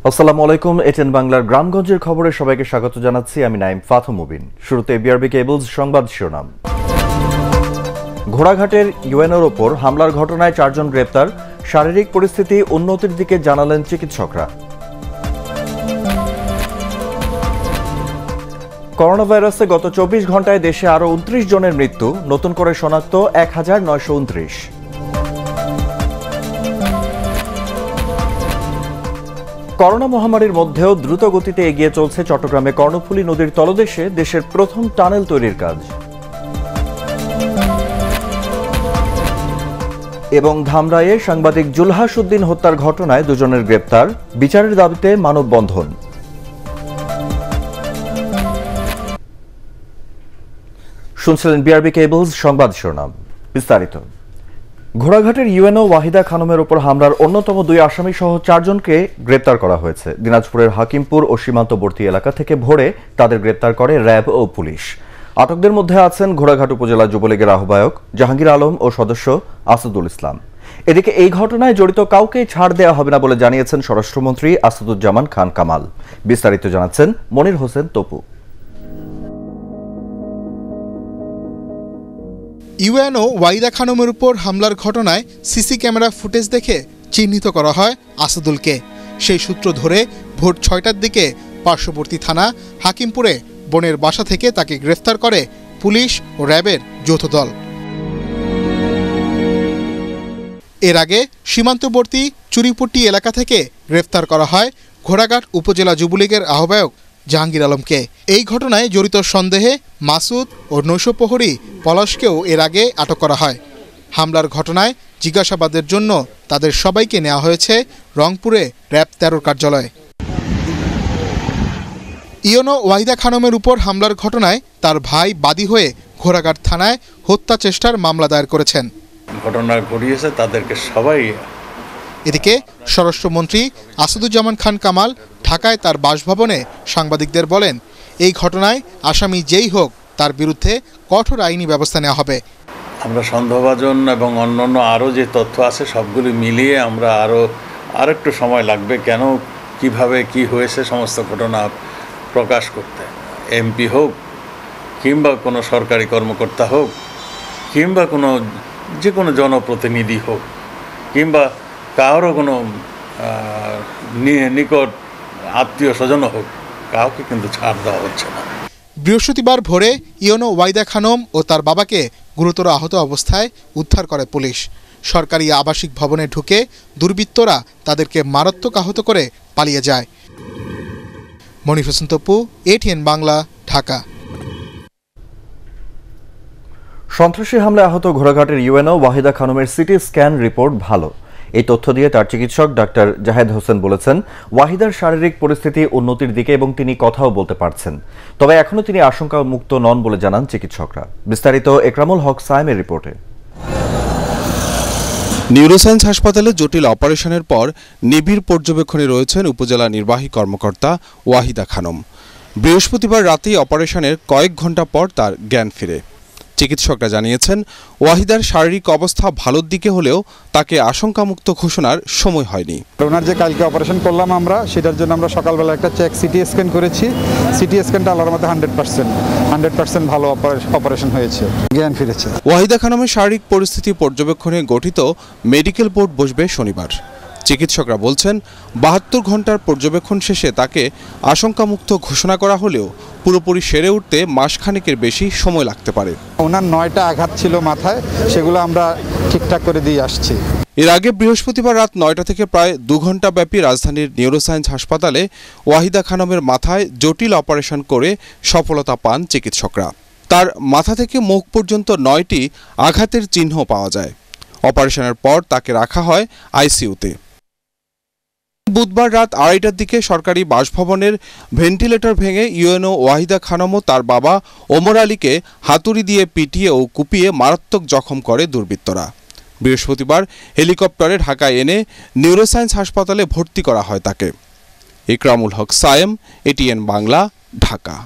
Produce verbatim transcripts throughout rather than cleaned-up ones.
আসসালামু আলাইকুম। এটিএন বাংলার গ্রামগঞ্জের খবরে সবাইকে স্বাগত জানাচ্ছি। আমি নাইম ফাথম মুবিন। শুরুতে বিআরবি কেবলস সংবাদ শিরোনাম। ঘোড়াঘাটের ইউএনওর ওপর হামলার ঘটনায় চারজন গ্রেপ্তার, শারীরিক পরিস্থিতি উন্নতির দিকে জানালেন চিকিৎসকরা। করোনা ভাইরাসে গত চব্বিশ ঘন্টায় দেশে আরও উনত্রিশ জনের মৃত্যু, নতুন করে শনাক্ত এক হাজার নয়শো উনত্রিশ। করোনা মহামারীর মধ্যেও দ্রুত গতিতে এগিয়ে চলছে চট্টগ্রামে কর্ণফুলী নদীর তলদেশে দেশের প্রথম টানেল তৈরির কাজ। এবং ধামরাইয়ে সাংবাদিক জুলহাস উদ্দিন হত্যার ঘটনায় দুজনের গ্রেপ্তার, বিচারের দাবিতে মানববন্ধন। শুনছিলেন বিআরবি কেবলস সংবাদ শিরোনাম। বিস্তারিত। ঘোড়াঘাটের ইউএনও ওয়াহিদা খানমের উপর হামলার অন্যতম দুই আসামি সহ চারজনকে গ্রেপ্তার করা হয়েছে। দিনাজপুরের হাকিমপুর ও সীমান্তবর্তী এলাকা থেকে ভোরে তাদের গ্রেপ্তার করে র্যাব ও পুলিশ। আটকদের মধ্যে আছেন ঘোড়াঘাট উপজেলা যুবলীগের আহ্বায়ক জাহাঙ্গীর আলম ও সদস্য আসাদুল ইসলাম। এদিকে এই ঘটনায় জড়িত কাউকেই ছাড় দেওয়া হবে না বলে জানিয়েছেন স্বরাষ্ট্রমন্ত্রী আসাদুজ্জামান খান কামাল। বিস্তারিত জানাচ্ছেন মনির হোসেন তপু। ইউএনও ওয়াহিদা খানমের উপর হামলার ঘটনায় সিসি ক্যামেরা ফুটেজ দেখে চিহ্নিত করা হয় আসাদুলকে। সেই সূত্র ধরে ভোর ছয়টার দিকে পার্শ্ববর্তী থানা হাকিমপুরে বোনের বাসা থেকে তাকে গ্রেফতার করে পুলিশ ও র্যাবের যৌথ দল। এর আগে সীমান্তবর্তী চুরিপট্টি এলাকা থেকে গ্রেফতার করা হয় ঘোড়াঘাট উপজেলা যুবলীগের আহ্বায়ক জাহাঙ্গীর আলমকে। এই ঘটনায় জড়িত সন্দেহে মাসুদ ও নৈশপ্রহরী পলাশকেও এর আগে আটক করা হয়। হামলার ঘটনায় জিজ্ঞাসাবাদের জন্য তাদের সবাইকে নেওয়া হয়েছে রংপুরে র্যাব তেরোর কার্যালয়ে। ইউএনও ওয়াহিদা খানমের উপর হামলার ঘটনায় তার ভাই বাদী হয়ে ঘোড়াঘাট থানায় হত্যা চেষ্টার মামলা দায়ের করেছেন। ঘটনা ঘটিয়েছে তাদেরকে সবাই। এদিকে স্বরাষ্ট্রমন্ত্রী আসাদুজ্জামান খান কামাল ঢাকায় তার বাসভবনে সাংবাদিকদের বলেন, এই ঘটনায় আসামি যেই হোক তার বিরুদ্ধে কঠোর আইনি ব্যবস্থা নেওয়া হবে। আমরা সন্দেহভাজন এবং অন্যান্য আরও যে তথ্য আছে সবগুলি মিলিয়ে আমরা আরও আর একটু সময় লাগবে, কেন কিভাবে কি হয়েছে সমস্ত ঘটনা প্রকাশ করতে। এমপি হোক কিংবা কোনো সরকারি কর্মকর্তা হোক কিংবা কোনো যে কোনো জনপ্রতিনিধি হোক কিংবা কারো কোনো নিকট আত্মীয় স্বজনও হোক, কাউকে কিন্তু ছাড় দেওয়া হচ্ছে না। বৃহস্পতিবার ভোরে ইউএনও ওয়াহিদা খানম ও তার বাবাকে গুরুতর আহত অবস্থায় উদ্ধার করে পুলিশ। সরকারি আবাসিক ভবনে ঢুকে দুর্বৃত্তরা তাদেরকে মারাত্মক আহত করে পালিয়ে যায়। মনির হোসেন তপু, এটিএন বাংলা, ঢাকা। সন্ত্রাসী হামলায় আহত ঘোড়াঘাটের ইউএনও ওয়াহিদা খানমের সিটি স্ক্যান রিপোর্ট ভালো। এই তথ্য দিয়ে তার চিকিৎসক ডাক্তার জাহেদ হোসেন বলেছেন, ওয়াহিদার শারীরিক পরিস্থিতি উন্নতির দিকে এবং তিনি কথাও বলতে পারছেন, তবে এখনও তিনি আশঙ্কা মুক্ত নন বলে জানান চিকিৎসকরা। বিস্তারিত একরামুল হক সায়েমের রিপোর্টে। নিউরোসায়েন্স হাসপাতালে জটিল অপারেশনের পর নিবিড় পর্যবেক্ষণে রয়েছেন উপজেলা নির্বাহী কর্মকর্তা ওয়াহিদা খানম। বৃহস্পতিবার রাতেই অপারেশনের কয়েক ঘন্টা পর তার জ্ঞান ফিরে। চিকিৎসকরা জানিয়েছেন, ওয়াহিদার শারীরিক অবস্থা ভালোর দিকে হলেও তাকে আশঙ্কামুক্ত ঘোষণার সময় হয়নি। ওনার যে কালকে অপারেশন করলাম আমরা, সেটার জন্য আমরা সকালবেলা একটা চেক সিটি স্ক্যান করেছি। সিটি স্ক্যানটা আল্লাহর মধ্যে হান্ড্রেড পার্সেন্ট হান্ড্রেড পার্সেন্ট ভালো অপারেশন হয়েছে, জ্ঞান ফিরেছে। ওয়াহিদা খানমের শারীরিক পরিস্থিতি পর্যবেক্ষণে গঠিত মেডিকেল বোর্ড বসবে শনিবার। চিকিৎসকরা বলছেন, বাহাত্তর ঘন্টার পর্যবেক্ষণ শেষে তাকে আশঙ্কামুক্ত ঘোষণা করা হলেও পুরোপুরি সেরে উঠতে মাসখানেকের বেশি সময় লাগতে পারে। ওনার নয়টা আঘাত ছিল মাথায়, সেগুলো আমরা ঠিকঠাক করে দিয়ে আসছি। এর আগে বৃহস্পতিবার রাত নয়টা থেকে প্রায় দু ঘন্টা ব্যাপী রাজধানীর নিউরোসায়েন্স হাসপাতালে ওয়াহিদা খানমের মাথায় জটিল অপারেশন করে সফলতা পান চিকিৎসকরা। তার মাথা থেকে মুখ পর্যন্ত নয়টি আঘাতের চিহ্ন পাওয়া যায়। অপারেশনের পর তাকে রাখা হয় আইসিইউতে। বুধবার রাত আড়াইটার দিকে সরকারি বাসভবনের ভেন্টিলেটর ভেঙে ইউএনও ওয়াহিদা খানম ও তার বাবা ওমর আলীকে হাতুড়ি দিয়ে পিটিয়ে ও কুপিয়ে মারাত্মক জখম করে দুর্বৃত্তরা। বৃহস্পতিবার হেলিকপ্টারে ঢাকায় এনে নিউরোসায়েন্স হাসপাতালে ভর্তি করা হয় তাকে। একরামুল হক সায়েম, এটিএন বাংলা, ঢাকা।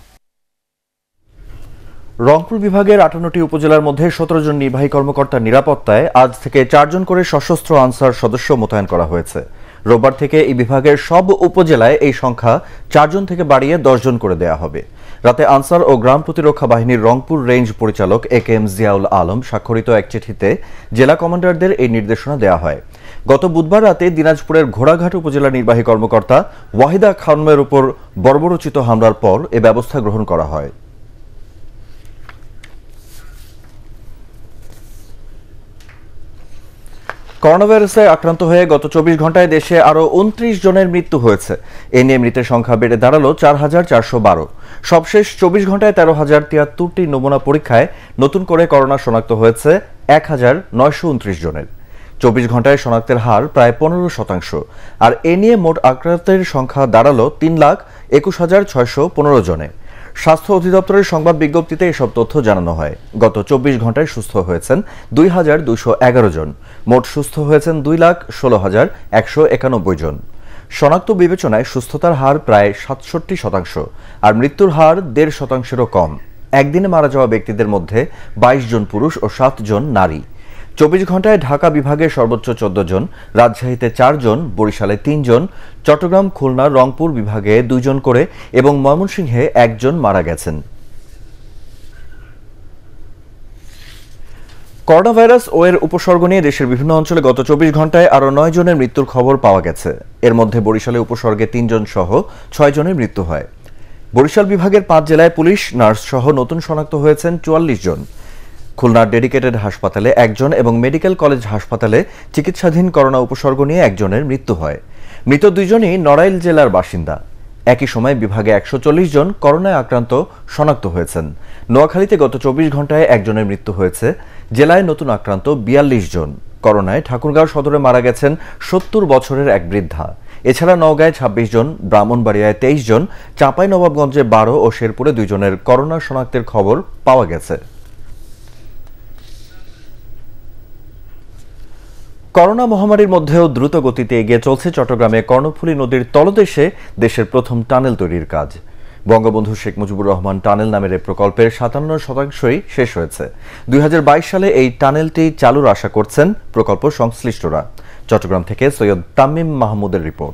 রংপুর বিভাগের আটান্নটি উপজেলার মধ্যে সতেরো জন নির্বাহী কর্মকর্তার নিরাপত্তায় আজ থেকে চারজন করে সশস্ত্র আনসার সদস্য মোতায়েন করা হয়েছে। রোববার থেকে এই বিভাগের সব উপজেলায় এই সংখ্যা চারজন থেকে বাড়িয়ে দশ জন করে দেয়া হবে। রাতে আনসার ও গ্রাম প্রতিরক্ষা বাহিনীর রংপুর রেঞ্জ পরিচালক A K M Ziaul Alam স্বাক্ষরিত এক চিঠিতে জেলা কমান্ডারদের এই নির্দেশনা দেওয়া হয়। গত বুধবার রাতে দিনাজপুরের ঘোড়াঘাট উপজেলা নির্বাহী কর্মকর্তা ওয়াহিদা খানমের উপর বর্বরোচিত হামলার পর এ ব্যবস্থা গ্রহণ করা হয়। করোনা ভাইরাসে আক্রান্ত হয়ে গত চব্বিশ ঘন্টায় দেশে আরও উনত্রিশ জনের মৃত্যু হয়েছে। এ নিয়ে মৃতের সংখ্যা বেড়ে দাঁড়ালো চার হাজার চারশো বারো। সবশেষ চব্বিশ ঘন্টায় তেরো হাজার তিয়াত্তরটি নমুনা পরীক্ষায় নতুন করে করোনা শনাক্ত হয়েছে এক হাজার নয়শো উনত্রিশ জনের। চব্বিশ ঘন্টায় শনাক্তের হার প্রায় পনেরো শতাংশ। আর এ নিয়ে মোট আক্রান্তের সংখ্যা দাঁড়ালো তিন লাখ একুশ হাজার ছয়শো পনেরো জনে। স্বাস্থ্য অধিদপ্তরের সংবাদ বিজ্ঞপ্তিতে এসব তথ্য জানানো হয়। গত চব্বিশ ঘন্টায় সুস্থ হয়েছেন দুই হাজার দুইশো এগারো জন। মোট সুস্থ হয়েছেন দুই লাখ ষোলো হাজার একশো একানব্বই জন। শনাক্ত বিবেচনায় সুস্থতার হার প্রায় সাতষট্টি শতাংশ আর মৃত্যুর হার দেড় শতাংশেরও কম। একদিনে মারা যাওয়া ব্যক্তিদের মধ্যে বাইশ জন পুরুষ ও সাত জন নারী। চব্বিশ ঘন্টায় ঢাকা বিভাগে সর্বোচ্চ চোদ্দ জন, রাজশাহীতে চার জন, বরিশালে তিন জন, চট্টগ্রাম, খুলনা, রংপুর বিভাগে দুইজন করে এবং ময়মনসিংহে একজন মারা গেছেন। করোনা ভাইরাস ও এর উপসর্গ নিয়ে দেশের বিভিন্ন অঞ্চলে গত চব্বিশ ঘন্টায় আরও নয় জনের মৃত্যুর খবর পাওয়া গেছে। এর মধ্যে বরিশালে উপসর্গে তিনজন সহ ছয় জনের মৃত্যু হয়। বরিশাল বিভাগের পাঁচ জেলায় পুলিশ, নার্স সহ নতুন শনাক্ত হয়েছেন চুয়াল্লিশ জন। খুলনার ডেডিকেটেড হাসপাতালে একজন এবং মেডিকেল কলেজ হাসপাতালে চিকিৎসাধীন করোনা উপসর্গ নিয়ে একজনের মৃত্যু হয়। মৃত দুইজনই নড়াইল জেলার বাসিন্দা। একই সময় বিভাগে একশো চল্লিশ জন করোনায় আক্রান্ত শনাক্ত হয়েছেন। নোয়াখালীতে গত চব্বিশ ঘন্টায় একজনের মৃত্যু হয়েছে। জেলায় নতুন আক্রান্ত বিয়াল্লিশ জন। করোনায় ঠাকুরগাঁও সদরে মারা গেছেন সত্তর বছরের এক বৃদ্ধা। এছাড়া নওগাঁয় ছাব্বিশ জন, ব্রাহ্মণবাড়িয়ায় তেইশ জন, চাঁপাইনবাবগঞ্জে বারো ও শেরপুরে দুইজনের করোনা শনাক্তের খবর পাওয়া গেছে। করোনা মহামারীর মধ্যেও দ্রুত গতিতে এগিয়ে চলছে চট্টগ্রামে কর্ণফুলী নদীর তলদেশে দেশের প্রথম টানেল তৈরির কাজ। বঙ্গবন্ধু শেখ মুজিবুর রহমান টানেল নামের এই প্রকল্পের সাতান্ন শতাংশই শেষ হয়েছে। দুই হাজার বাইশ সালে এই টানেলটি চালুর আশা করছেন প্রকল্প সংশ্লিষ্টরা। চট্টগ্রাম থেকে সৈয়দ তামিম মাহমুদের রিপোর্ট।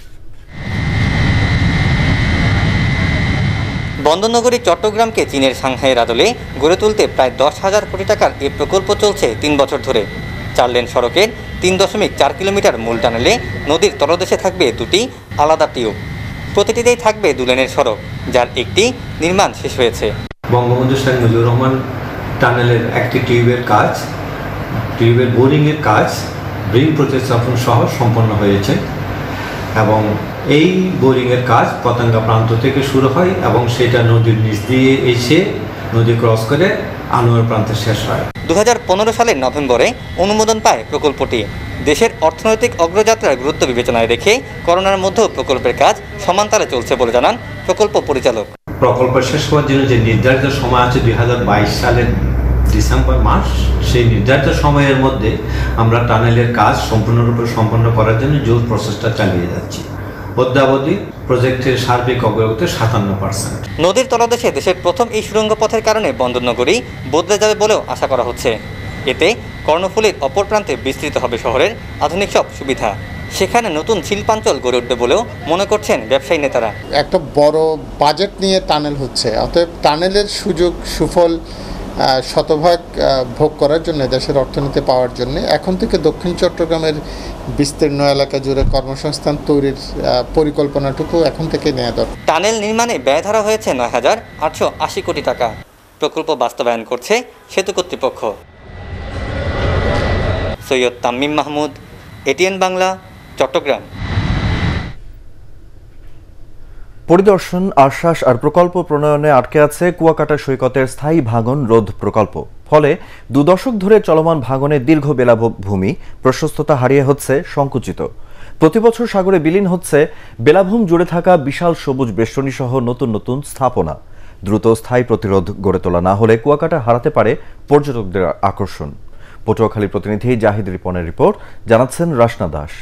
বন্দরনগরী চট্টগ্রামকে চীনের সাংহাইয়ের আদলে গড়ে তুলতে প্রায় দশ হাজার কোটি টাকার এই প্রকল্প চলছে তিন বছর ধরে। চার লেন সড়কের তিন দশমিক চার কিলোমিটার মূল টানেলে নদীর তলদেশে থাকবে দুটি আলাদা টিউব। প্রতিটিতেই থাকবে দু লেনের সড়ক, যার একটি নির্মাণ শেষ হয়েছে। বঙ্গবন্ধু শেখ মুজিবুর রহমান টানেলের একটি টিউবের কাজ, টিউবের বোরিংয়ের কাজ ব্রিং প্রতিস্থাপন সহ সম্পন্ন হয়েছে এবং এই বোরিংয়ের কাজ পতেঙ্গা প্রান্ত থেকে শুরু হয় এবং সেটা নদীর নিচ দিয়ে এসে নদী ক্রস করে আনোয়ার প্রান্তে শেষ হয়। দু হাজার পনেরো সালের নভেম্বরে অনুমোদন পায় প্রকল্পটি। দেশের অর্থনৈতিক অগ্রযাত্রার গুরুত্ব বিবেচনায় রেখে করোনার মধ্যেও প্রকল্পের কাজ সমান্তরালে চলছে বলে জানান প্রকল্প পরিচালক। প্রকল্প শেষ হওয়ার জন্য যে নির্ধারিত সময় আছে দুই হাজার বাইশ সালের ডিসেম্বর মাস, সেই নির্ধারিত সময়ের মধ্যে আমরা টানেলের কাজ সম্পূর্ণরূপে সম্পন্ন করার জন্য জোর প্রচেষ্টা চালিয়ে যাচ্ছি। অদ্যাবধি প্রজেক্টের সার্বিক অগ্রগতি সাতান্ন পার্সেন্ট। নদীর তলদেশে দেশের প্রথম এই সুড়ঙ্গ পথের কারণে বন্দরনগরী বদলে যাবে বলেও আশা করা হচ্ছে। এতে কর্ণফুলীর অপর প্রান্তে বিস্তৃত হবে শহরের আধুনিক সব সুবিধা। সেখানে নতুন শিল্পাঞ্চল গড়ে উঠবে বলেও মনে করছেন ব্যবসায়ী নেতারা। একটা বড় বাজেট নিয়ে টানেল হচ্ছে, অতএব টানেলের সুযোগ সুফল শতভাগ ভোগ করার জন্য, দেশের অর্থনীতি পাওয়ার জন্য এখন থেকে দক্ষিণ চট্টগ্রামের বিস্তীর্ণ এলাকা জুড়ে কর্মসংস্থান তৈরির পরিকল্পনাটুকু এখন থেকে নেওয়া দরকার। টানেল নির্মাণে ব্যয় ধরা হয়েছে নয় হাজার আটশো আশি কোটি টাকা। প্রকল্প বাস্তবায়ন করছে সেতু কর্তৃপক্ষ। সৈয়দ তামিম মাহমুদ, এটিএন বাংলা, চট্টগ্রাম। পরিদর্শন, আশ্বাস আর প্রকল্প প্রণয়নে আটকে আছে কুয়াকাটা সৈকতের স্থায়ী ভাঙন রোধ প্রকল্প। ফলে দু দশক ধরে চলমান ভাঙনের দীর্ঘ বেলাভূমি প্রশস্ততা হারিয়ে হচ্ছে সংকুচিত। প্রতিবছর সাগরে বিলীন হচ্ছে বেলাভূম জুড়ে থাকা বিশাল সবুজ বেষ্টনী সহ নতুন নতুন স্থাপনা। দ্রুত স্থায়ী প্রতিরোধ গড়ে তোলা না হলে কুয়াকাটা হারাতে পারে পর্যটকদের আকর্ষণ। পটুয়াখালীর প্রতিনিধি জাহিদ রিপনের রিপোর্ট, জানাচ্ছেন রাশনা দাস।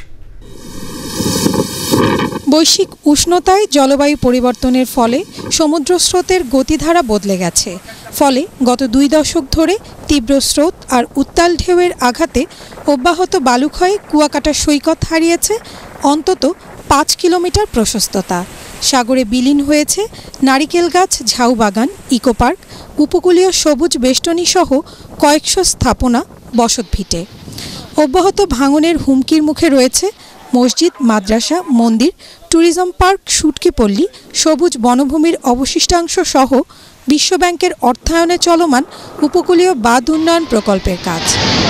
বৈশ্বিক উষ্ণতায় জলবায়ু পরিবর্তনের ফলে সমুদ্র স্রোতের গতিধারা বদলে গেছে। ফলে গত দুই দশক ধরে তীব্র স্রোত আর উত্তাল ঢেউয়ের আঘাতে অব্যাহত বালুক্ষয়ে কুয়াকাটা সৈকত হারিয়েছে অন্তত পাঁচ কিলোমিটার প্রশস্ততা। সাগরে বিলীন হয়েছে নারিকেল গাছ, ঝাউ বাগান, ইকো পার্ক, উপকূলীয় সবুজ বেষ্টনী সহ কয়েকশো স্থাপনা, বসতভিটে। অব্যাহত ভাঙনের হুমকির মুখে রয়েছে মসজিদ, মাদ্রাসা, মন্দির, ট্যুরিজম পার্ক, শুটকি পল্লী, সবুজ বনভূমির অবশিষ্টাংশ সহ বিশ্বব্যাংকের অর্থায়নে চলমান উপকূলীয় বাঁধ উন্নয়ন প্রকল্পের কাজ।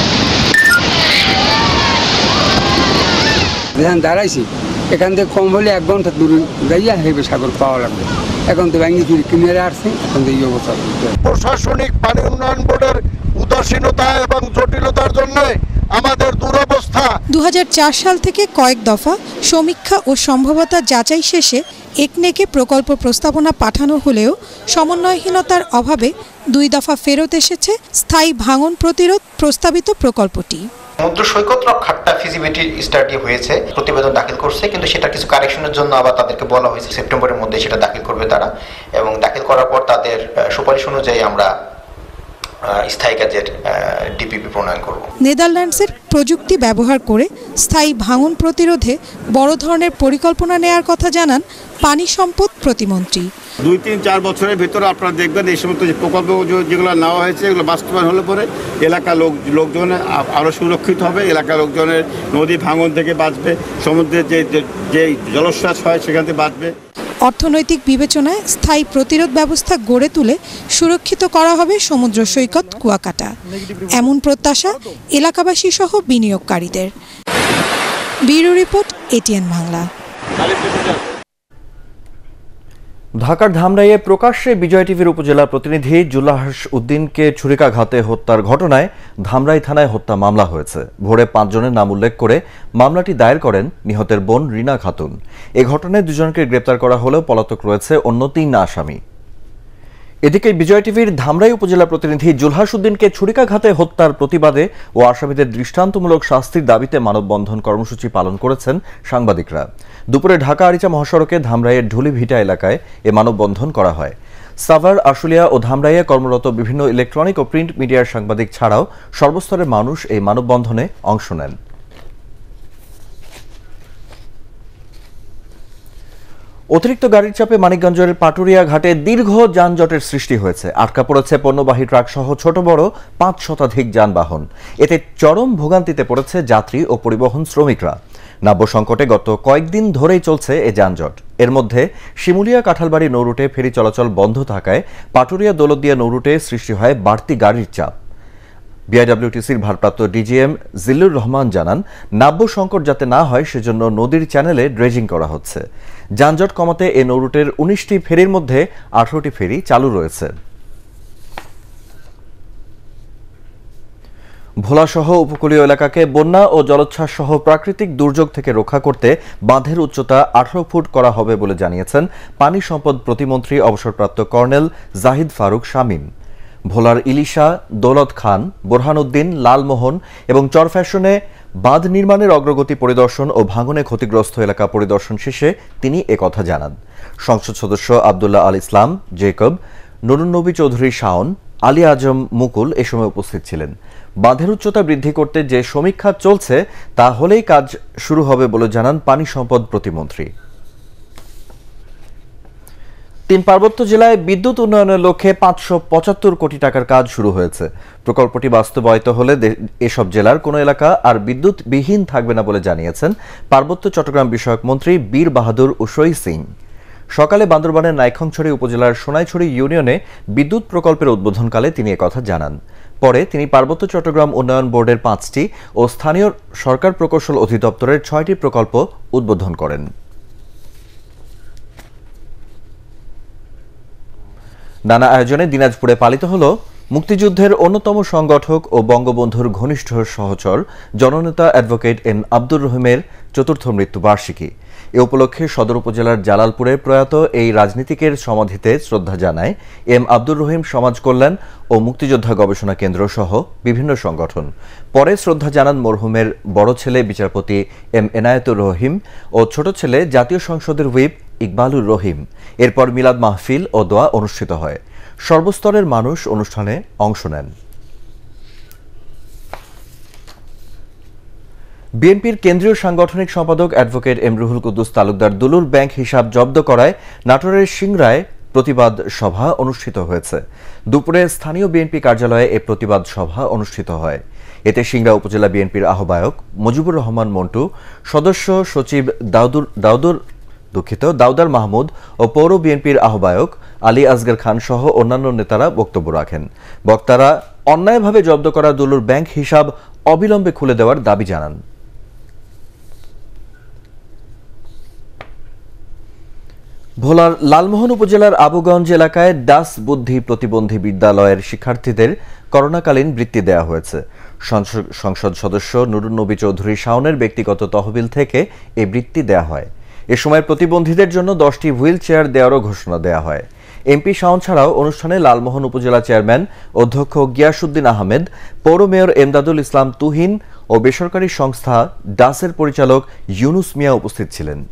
দাঁড়াইছি এখান থেকে কম হলে এক ঘন্টা দূরে যাইয়া হেবে সাগর পাওয়া লাগবে। এখন তো ব্যাঙ্গি ফিরে কিনারে আসছে, এখন তো এই অবস্থা। প্রশাসনিক পানি উন্নয়ন বোর্ডের উদাসীনতা এবং জটিলতার জন্য আমাদের দুরবস্থা। দু হাজার চার সাল থেকে কয়েক দফা সমীক্ষা ও সম্ভাব্যতা যাচাই শেষে একনেকে প্রকল্প প্রস্তাবনা পাঠানো হলেও সমন্বয়হীনতার অভাবে দুই দফা ফেরত এসেছে স্থায়ী ভাঙন প্রতিরোধ প্রস্তাবিত প্রকল্পটি। সমুদ্র সৈকত রক্ষাটা ফিজিবিলিটি স্টাডি হয়েছে, প্রতিবেদন দাখিল করছে, কিন্তু সেটা কিছু কারেকশনের জন্য আবার তাদেরকে বলা হয়েছে সেপ্টেম্বরের মধ্যে সেটা দাখিল করবে তারা, এবং দাখিল করার পর তাদের সুপারিশ অনুযায়ী আমরা স্থায়ী কাজের ডিপিপি প্রণয়ন করব। নেদারল্যান্ডসের প্রযুক্তি ব্যবহার করে স্থায়ী ভাঙন প্রতিরোধে বড় ধরনের পরিকল্পনা নেয়ার কথা জানান পানি সম্পদ প্রতিমন্ত্রী। দুই তিন চার বছরের ভিতরে আপনারা দেখবেন এই সমস্ত যে প্রকল্প যেগুলো নেওয়া হয়েছে এগুলো বাস্তবায়ন হলে পরে এলাকার লোক লোকজনের আরও সুরক্ষিত হবে, এলাকার লোকজনের নদী ভাঙন থেকে বাঁচবে, সমুদ্রের যে যে জলোচ্ছ্বাস হয় সেখান থেকে বাঁচবে। অর্থনৈতিক বিবেচনায় স্থায়ী প্রতিরোধ ব্যবস্থা গড়ে তুলে সুরক্ষিত করা হবে সমুদ্র সৈকত কুয়াকাটা, এমন প্রত্যাশা এলাকাবাসী সহ বিনিয়োগকারীদের। Bureau report, ATN Bangla. ঢাকার ধামরাইয়ে প্রকাশ্যে বিজয় টিভির উপজেলা প্রতিনিধি জুলাহাস উদ্দিনকে ছুরিকাঘাতে হত্যার ঘটনায় ধামরাই থানায় হত্যা মামলা হয়েছে। ভোরে পাঁচজনের নাম উল্লেখ করে মামলাটি দায়ের করেন নিহতের বোন রিনা খাতুন। এ ঘটনায় দুজনকে গ্রেপ্তার করা হলেও পলাতক রয়েছে অন্য তিন আসামি। এদিকে বিজয় টিভির ধামরাই উপজেলা প্রতিনিধি জুলহাস উদ্দিনকে ছুরিকাঘাতে হত্যার প্রতিবাদে ও আসামিদের দৃষ্টান্তমূলক শাস্তির দাবিতে মানববন্ধন কর্মসূচি পালন করেছেন সাংবাদিকরা। দুপুরে ঢাকা আরিচা মহাসড়কে ধামরাইয়ের ঢুলিভিটা এলাকায় এ মানববন্ধন করা হয়। সাভার, আশুলিয়া ও ধামরাইয়ে কর্মরত বিভিন্ন ইলেকট্রনিক ও প্রিন্ট মিডিয়ার সাংবাদিক ছাড়াও সর্বস্তরের মানুষ এই মানববন্ধনে অংশ নেন। অতিরিক্ত গাড়ির চাপে মানিকগঞ্জের পাটুরিয়া ঘাটে দীর্ঘ যানজটের সৃষ্টি হয়েছে। আটকা পড়েছে পণ্যবাহী ট্রাক সহ ছোট বড় পাঁচ শতাধিক যানবাহন। এতে চরম ভোগান্তিতে পড়েছে যাত্রী ও পরিবহন শ্রমিকরা। নাব্য সংকটে গত কয়েকদিন ধরেই চলছে এ যানজট। এর মধ্যে শিমুলিয়া কাঁঠালবাড়ি নৌরুটে ফেরি চলাচল বন্ধ থাকায় পাটুরিয়া দৌলতদিয়া নৌরুটে সৃষ্টি হয় বাড়তি গাড়ির চাপ। বিআইডব্লিউটিসির ভারপ্রাপ্ত ডিজিএম জিল্লুর রহমান জানান, নাব্য সংকট যাতে না হয় সেজন্য নদীর চ্যানেলে ড্রেজিং করা হচ্ছে। যানজট কমাতে এ নৌরুটের উনিশটি ফেরির মধ্যে আঠারোটি ফেরি চালু রয়েছে। ভোলাসহ উপকূলীয় এলাকাকে বন্যা ও জলোচ্ছ্বাস সহ প্রাকৃতিক দুর্যোগ থেকে রক্ষা করতে বাঁধের উচ্চতা আঠারো ফুট করা হবে বলে জানিয়েছেন পানি সম্পদ প্রতিমন্ত্রী অবসরপ্রাপ্ত কর্নেল জাহিদ ফারুক শামীম। ভোলার ইলিশা, দৌলত খান, বোরহানউদ্দিন, লালমোহন এবং চরফ্যাশনে বাঁধ নির্মাণের অগ্রগতি পরিদর্শন ও ভাঙনে ক্ষতিগ্রস্ত এলাকা পরিদর্শন শেষে তিনি একথা জানান। সংসদ সদস্য আব্দুল্লাহ আল ইসলাম, জেকব, নুরুন্নবী চৌধুরী শাওন, আলী আজম মুকুল এ সময় উপস্থিত ছিলেন। বাঁধের উচ্চতা বৃদ্ধি করতে যে সমীক্ষা চলছে তা হলেই কাজ শুরু হবে বলে জানান পানি সম্পদ প্রতিমন্ত্রী। তিন পার্বত্য জেলায় বিদ্যুৎ উন্নয়নের লক্ষ্যে পাঁচশো পঁচাত্তর কোটি টাকার কাজ শুরু হয়েছে। প্রকল্পটি বাস্তবায়িত হলে এসব জেলার কোনো এলাকা আর বিদ্যুৎ বিহীন থাকবে না বলে জানিয়েছেন পার্বত্য চট্টগ্রাম বিষয়ক মন্ত্রী বীর বাহাদুর উসই সিং। সকালে বান্দরবানের নাইখংছড়ি উপজেলার সোনাইছড়ি ইউনিয়নে বিদ্যুৎ প্রকল্পের উদ্বোধনকালে তিনি একথা জানান। পরে তিনি পার্বত্য চট্টগ্রাম উন্নয়ন বোর্ডের পাঁচটি ও স্থানীয় সরকার প্রকৌশল অধিদপ্তরের ছয়টি প্রকল্প উদ্বোধন করেন। নানা আয়োজনে দিনাজপুরে পালিত হল মুক্তিযুদ্ধের অন্যতম সংগঠক ও বঙ্গবন্ধুর ঘনিষ্ঠ সহচর জননেতা অ্যাডভোকেট এম আব্দুর রহিমের চতুর্থ মৃত্যুবার্ষিকী। এ উপলক্ষে সদর উপজেলার জালালপুরে প্রয়াত এই রাজনীতিকের সমাধিতে শ্রদ্ধা জানায় এম আব্দুর রহিম সমাজ কল্যাণ ও মুক্তিযোদ্ধা গবেষণা কেন্দ্র সহ বিভিন্ন সংগঠন। পরে শ্রদ্ধা জানান মরহুমের বড় ছেলে বিচারপতি এম এনায়েতুর রহিম ও ছোট ছেলে জাতীয় সংসদের হুইপ ইকবালুর রহিম। এরপর মিলাদ মাহফিল ও দোয়া অনুষ্ঠিত হয়। সর্বস্তরের মানুষ অনুষ্ঠানে অংশ নেন। বিএনপির কেন্দ্রীয় সাংগঠনিক সম্পাদক অ্যাডভোকেট এম রুহুল কুদ্দুস তালুকদার দুলুর ব্যাংক হিসাব জব্দ করায় নাটোরের সিংড়ায় প্রতিবাদ সভা অনুষ্ঠিত হয়েছে। দুপুরে স্থানীয় বিএনপি কার্যালয়ে এ প্রতিবাদ সভা অনুষ্ঠিত হয়। এতে সিংড়া উপজেলা বিএনপির আহ্বায়ক মুজিবুর রহমান মন্টু, সদস্য সচিব দাউদুর দাউদুর দুঃখিত দাউদার মাহমুদ ও পৌর বিএনপির আহ্বায়ক আলী আসগর খান সহ অন্যান্য নেতারা বক্তব্য রাখেন। বক্তারা অন্যায়ভাবে জব্দ করা দুলুর ব্যাংক হিসাব অবিলম্বে খুলে দেওয়ার দাবি জানান। ভোলার লালমোহন উপজেলার আবুগঞ্জ এলাকায় ডাস বুদ্ধি প্রতিবন্ধী বিদ্যালয়ের শিক্ষার্থীদের করোনাকালীন বৃত্তি দেওয়া হয়েছে। সংসদ সদস্য নুরুন নবী চৌধুরী শাওনের ব্যক্তিগত তহবিল থেকে এই বৃত্তি দেওয়া হয়। এ সময় প্রতিবন্ধীদের জন্য দশটি হুইল চেয়ার দেওয়ারও ঘোষণা দেওয়া হয়। এমপি শাওন ছাড়াও অনুষ্ঠানে লালমোহন উপজেলা চেয়ারম্যান অধ্যক্ষ গিয়াসউদ্দিন আহমেদ, পৌর মেয়র এমদাদুল ইসলাম তুহিন ও বেসরকারি সংস্থা ডাসের পরিচালক ইউনুস মিয়া উপস্থিত ছিলেন।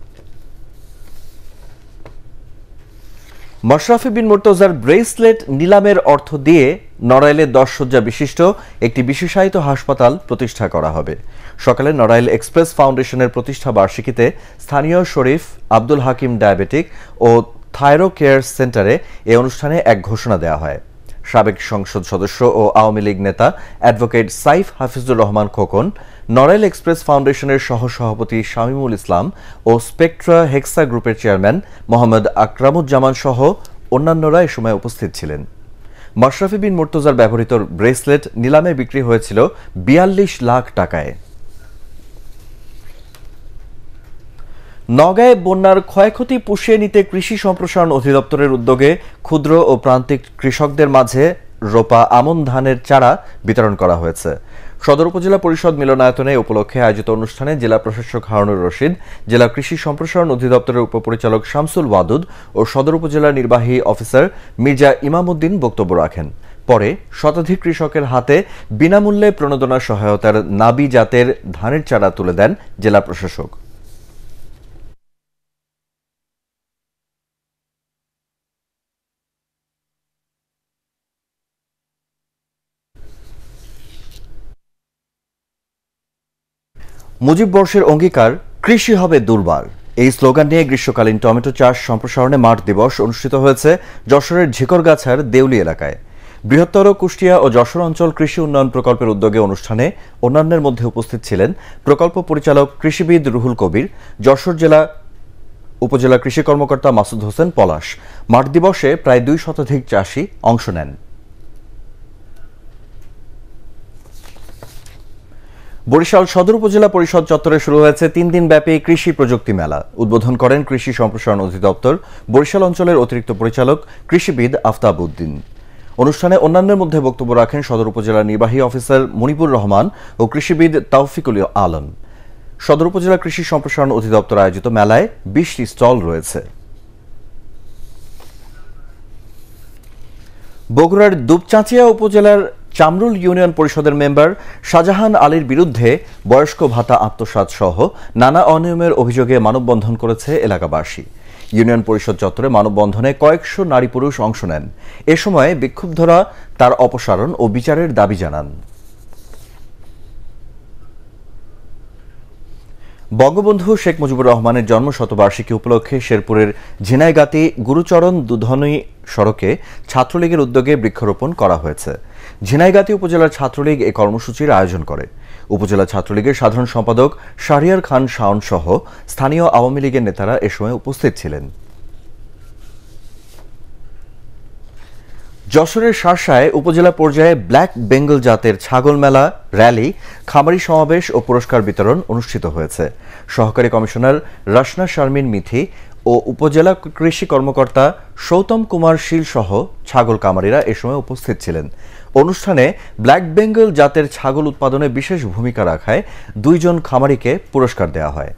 মাশরাফি বিন মুর্তজার ব্রেসলেট নিলামের অর্থ দিয়ে নড়াইলে দশ শয্যা বিশিষ্ট একটি বিশেষায়িত হাসপাতাল প্রতিষ্ঠা করা হবে। সকালে নড়াইল এক্সপ্রেস ফাউন্ডেশনের প্রতিষ্ঠা বার্ষিকীতে স্থানীয় শরীফ আব্দুল হাকিম ডায়াবেটিক ও থাইরো কেয়ার সেন্টারে এ অনুষ্ঠানে এক ঘোষণা দেওয়া হয়। সাবেক সংসদ সদস্য ও আওয়ামী লীগ নেতা অ্যাডভোকেট সাইফ হাফিজুর রহমান খোকন, নড়াইল এক্সপ্রেস ফাউন্ডেশনের সহ সভাপতি শামীমুল ইসলাম ও স্পেকট্রা হেক্সা গ্রুপের চেয়ারম্যান মোহাম্মদ আকরামুজ্জামান সহ অন্যান্যরা এ সময় উপস্থিত ছিলেন। মাশরাফি বিন মুর্তজার ব্যবহৃত ব্রেসলেট নিলামে বিক্রি হয়েছিল বিয়াল্লিশ লাখ টাকায়। নওগাঁয় বন্যার ক্ষয়ক্ষতি পুষিয়ে নিতে কৃষি সম্প্রসারণ অধিদপ্তরের উদ্যোগে ক্ষুদ্র ও প্রান্তিক কৃষকদের মাঝে রোপা আমন ধানের চারা বিতরণ করা হয়েছে। সদর উপজেলা পরিষদ মিলনায়তনে উপলক্ষে আয়োজিত অনুষ্ঠানে জেলা প্রশাসক হারুনুর রশিদ, জেলা কৃষি সম্প্রসারণ অধিদপ্তরের উপপরিচালক শামসুল ওয়াদুদ ও সদর উপজেলা নির্বাহী অফিসার মির্জা ইমামউদ্দিন বক্তব্য রাখেন। পরে শতাধিক কৃষকের হাতে বিনামূল্যে প্রণোদনা সহায়তার নাবি জাতের ধানের চারা তুলে দেন জেলা প্রশাসক। মুজিব বর্ষের অঙ্গীকার, কৃষি হবে দুর্বার, এই স্লোগান নিয়ে গ্রীষ্মকালীন টমেটো চাষ সম্প্রসারণে মাঠ দিবস অনুষ্ঠিত হয়েছে যশোরের ঝিকরগাছার দেউলি এলাকায়। বৃহত্তর কুষ্টিয়া ও যশোর অঞ্চল কৃষি উন্নয়ন প্রকল্পের উদ্যোগে অনুষ্ঠানে অন্যান্যের মধ্যে উপস্থিত ছিলেন প্রকল্প পরিচালক কৃষিবিদ রুহুল কবির, যশোর জেলা উপজেলা কৃষি কর্মকর্তা মাসুদ হোসেন পলাশ। মাঠ দিবসে প্রায় দুই শতাধিক চাষি অংশ নেন। বরিশাল সদর উপজেলা পরিষদ চত্বরে শুরু হয়েছে তিন দিন ব্যাপী কৃষি প্রযুক্তি মেলা। উদ্বোধন করেন কৃষি সম্প্রসারণ অধিদপ্তর বরিশাল অঞ্চলের অতিরিক্ত পরিচালক কৃষিবিদ আফতাব উদ্দিন। অনুষ্ঠানে অন্যান্যের মধ্যে বক্তব্য রাখেন সদর উপজেলা নির্বাহী অফিসার মনিপুর রহমান ও কৃষিবিদ তাওফিকুল আলম। সদর উপজেলা কৃষি সম্প্রসারণ অধিদপ্তর আয়োজিত মেলায় বিশটি স্টল রয়েছে। বগুড়ার দুপচাঁচিয়া উপজেলার চামরুল ইউনিয়ন পরিষদের মেম্বার শাহজাহান আলীর বিরুদ্ধে বয়স্ক ভাতা আত্মসাৎ সহ নানা অনিয়মের অভিযোগে মানববন্ধন করেছে এলাকাবাসী। ইউনিয়ন পরিষদ চত্বরে মানববন্ধনে কয়েকশো নারী পুরুষ অংশ নেন। এ সময় বিক্ষুব্ধরা তার অপসারণ ও বিচারের দাবি জানান। বঙ্গবন্ধু শেখ মুজিবুর রহমানের জন্ম শতবার্ষিকী উপলক্ষে শেরপুরের ঝিনাইগাতি গুরুচরণ দুধনী সড়কে ছাত্রলীগের উদ্যোগে বৃক্ষরোপণ করা হয়েছে। ঝিনাইগাতি উপজেলার ছাত্রলীগ এই কর্মসূচির আয়োজন করে। উপজেলা ছাত্রলীগের সাধারণ সম্পাদক শাহরিয়ার খান শাওন সহ স্থানীয় আওয়ামী লীগের নেতারা এ সময় উপস্থিত ছিলেন। যশোরের শার্শায় উপজেলা পর্যায়ে ব্ল্যাক বেঙ্গল জাতের ছাগল মেলা, র্যালি, খামারি সমাবেশ ও পুরস্কার বিতরণ অনুষ্ঠিত হয়েছে। সহকারী কমিশনার রশনা শারমিন মিথি ও উপজেলা কৃষি কর্মকর্তা সৌতম কুমার শীল সহ ছাগল কামারিরা এ সময় উপস্থিত ছিলেন। অনুষ্ঠানে ব্ল্যাক বেঙ্গল জাতের ছাগল উৎপাদনে বিশেষ ভূমিকা রাখায় দুইজন খামারিকে পুরস্কার দেওয়া হয়।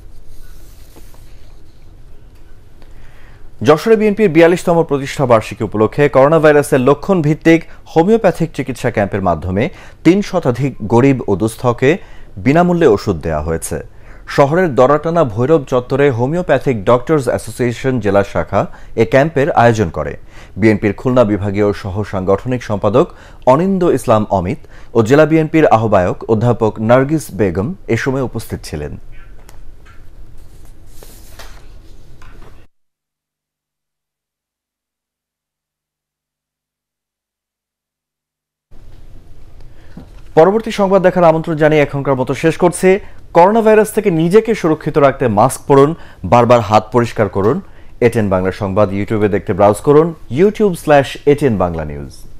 যশোরে বিএনপির বিয়াল্লিশতম প্রতিষ্ঠা বার্ষিকী উপলক্ষে করোনা ভাইরাসের লক্ষণ ভিত্তিক হোমিওপ্যাথিক চিকিৎসা ক্যাম্পের মাধ্যমে তিন শতাধিক গরিব ও দুস্থকে বিনামূল্যে ওষুধ দেওয়া হয়েছে। শহরের দরাটানা ভৈরব চত্বরে হোমিওপ্যাথিক ডক্টরস অ্যাসোসিয়েশন জেলা শাখা এ ক্যাম্পের আয়োজন করে। বিএনপির খুলনা বিভাগীয় সহ সাংগঠনিক সম্পাদক অনিন্দ ইসলাম অমিত ও জেলা বিএনপির আহ্বায়ক অধ্যাপক নার্গিস বেগম এ সময় উপস্থিত ছিলেন। পরবর্তী সংবাদ দেখার আমন্ত্রণ জানিয়ে এখনকার মতো শেষ করছি। করোনা ভাইরাস থেকে নিজেকে সুরক্ষিত রাখতে মাস্ক পরুন, বারবার হাত পরিষ্কার করুন। এটিএন বাংলা সংবাদ ইউটিউবে দেখতে ব্রাউজ করুন YouTube slash ATN Bangla news.